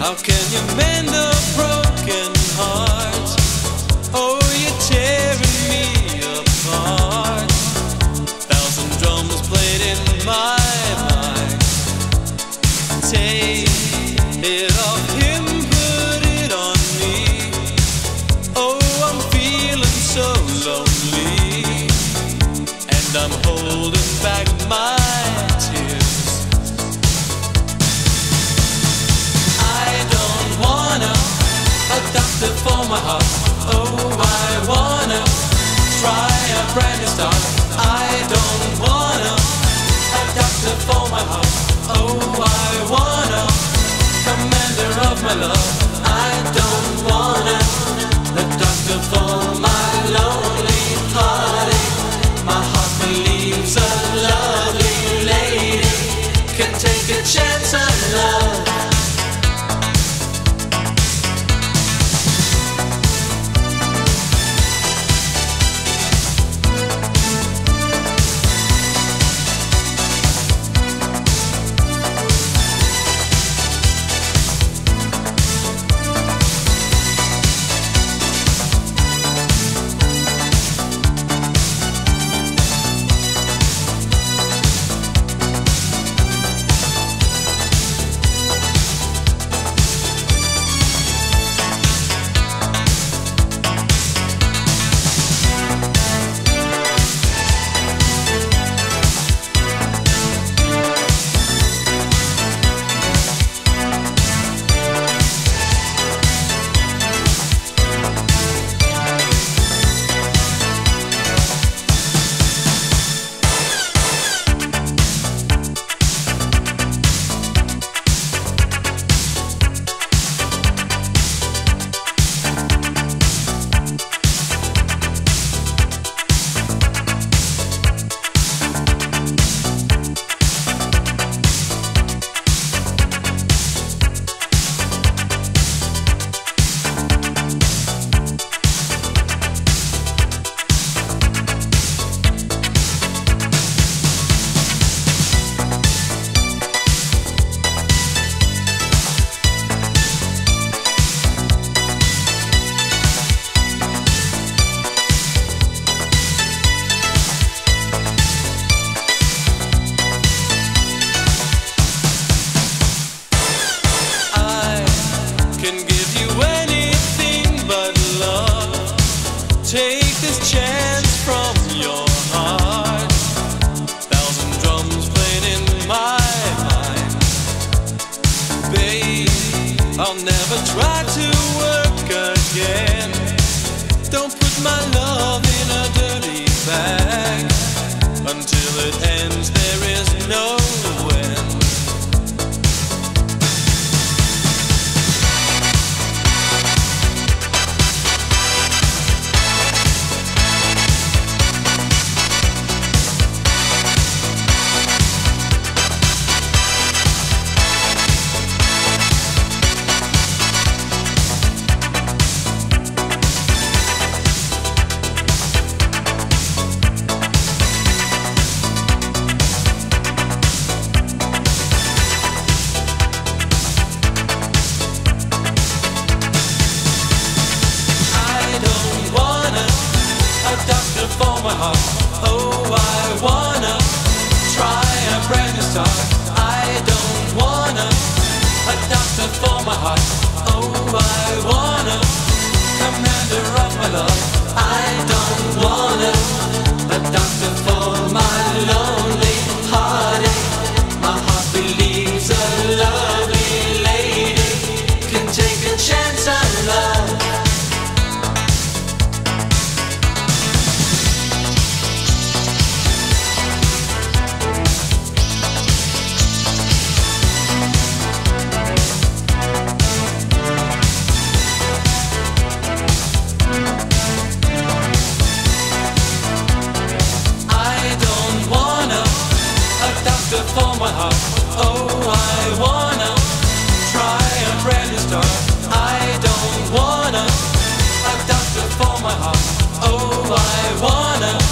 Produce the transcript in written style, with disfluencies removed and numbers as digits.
How can you mend a broken heart? Oh, you're tearing me apart. Thousand drums played in my mind. Take it off him, put it on me. Oh, I'm feeling so lonely, and I'm holding back my tears. I don't wanna a doctor for my heart. Oh, I wanna try a brand new start. I don't wanna a doctor for my heart. Oh, I wanna commander of my love. I don't wanna a doctor for my lonely heartache. My heart believes a lovely lady can take a chance on love. Take this chance from your heart. Thousand drums playing in my mind. Babe, I'll never try to work again. Don't put my love in a dirty bag. Until it ends, there is no end. For my heart, oh, I wanna try a brand new start. I don't wanna a doctor for my heart. Oh, I wanna commander of my love. I don't wanna a doctor for my lonely heartache. My heart believes a lovely lady can take a chance on love. For my heart, oh, I wanna try a brand new start. I don't wanna a doctor for my heart, oh, I wanna